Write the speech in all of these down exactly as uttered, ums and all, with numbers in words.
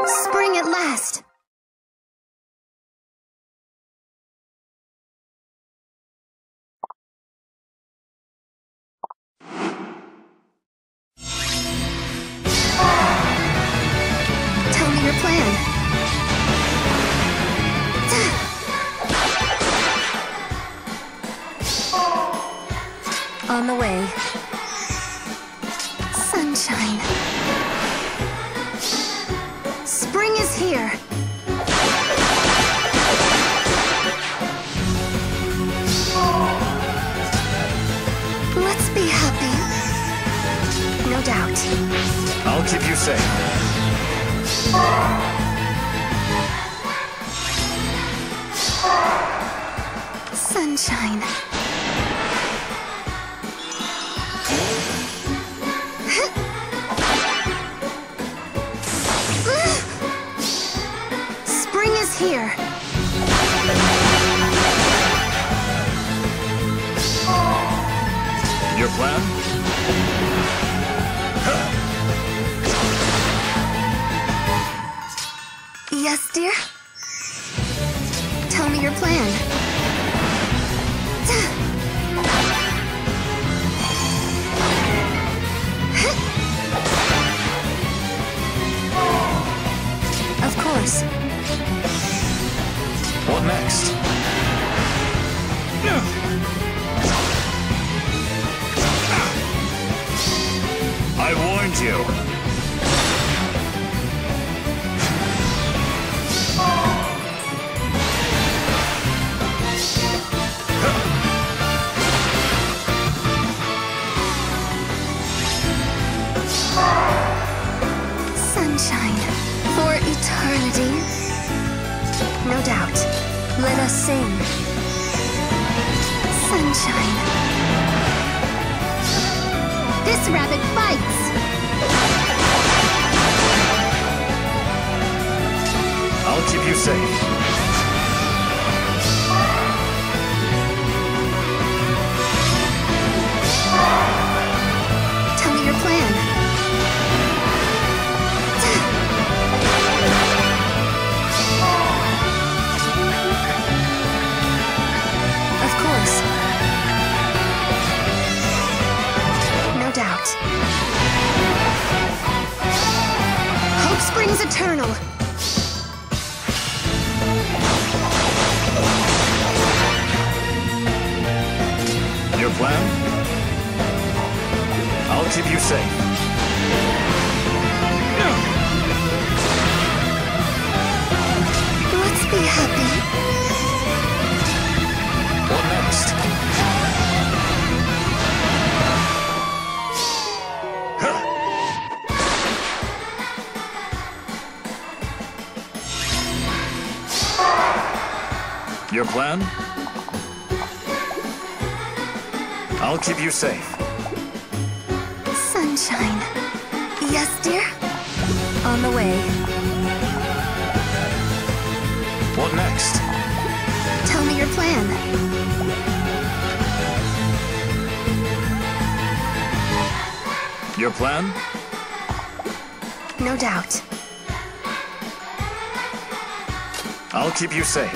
Spring at last! Tell me your plan. On the way. Sunshine. Spring is here. Let's be happy. No doubt. I'll keep you safe. Sunshine. Spring is here. Your plan? Yes, dear? Tell me your plan. Of course. What next? I warned you. Sunshine for eternity. No doubt. Let us sing. Sunshine. This rabbit bites. I'll keep you safe. Tell me your plan. Of course. No doubt. Hope springs eternal. Your plan? I'll keep you safe. Let's be happy. What next? Your plan? I'll keep you safe. Sunshine. Yes, dear? On the way. What next? Tell me your plan. Your plan? No doubt. I'll keep you safe.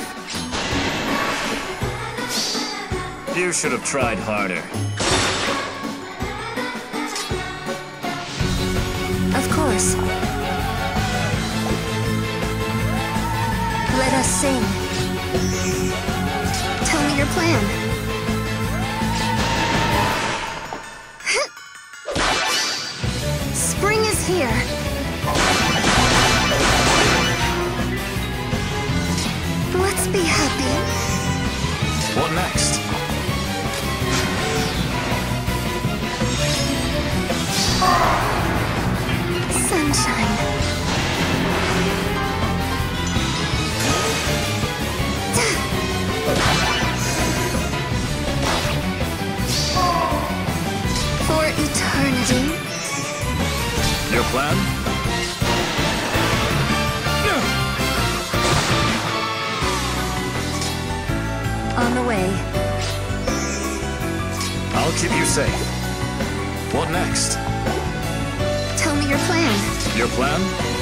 You should have tried harder. Of course. Let us sing. Tell me your plan. Spring is here. Let's be happy. What next? Sunshine. For eternity. Your plan? On the way. I'll keep you safe. What next? Tell me your plan. Your plan?